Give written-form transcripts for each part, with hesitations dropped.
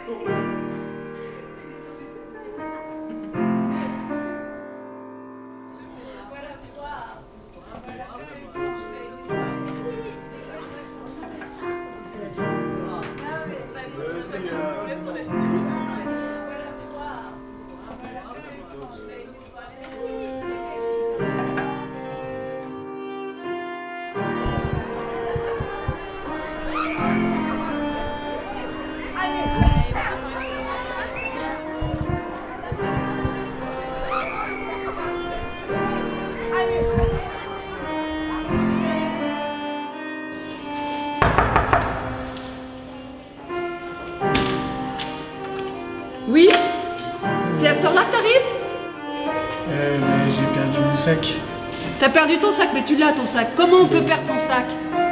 Oui? C'est à cette heure-là que t'arrives? Mais j'ai perdu mon sac. T'as perdu ton sac, mais tu l'as ton sac. Comment on peut perdre son sac?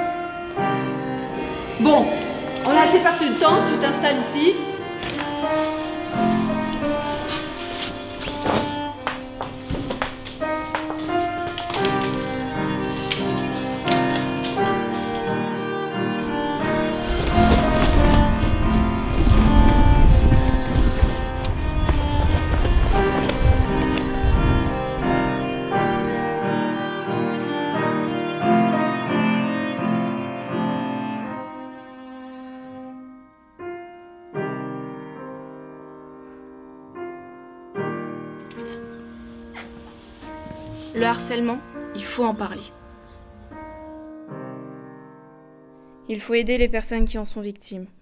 Bon, on a assez passé le temps, tu t'installes ici. Le harcèlement, il faut en parler. Il faut aider les personnes qui en sont victimes.